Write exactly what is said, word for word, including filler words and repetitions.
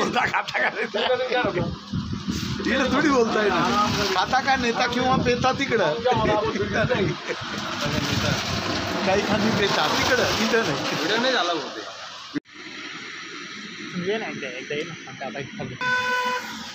बोलता खाता का नेता इकडे थोडी बोलताय ना खाता का नेता किंवा पेता तिकडं काही खाली पेता तिकडं इथं नाही व्हिडिओ नाही झाला होते ये ना एकदा एकदा ये ना आता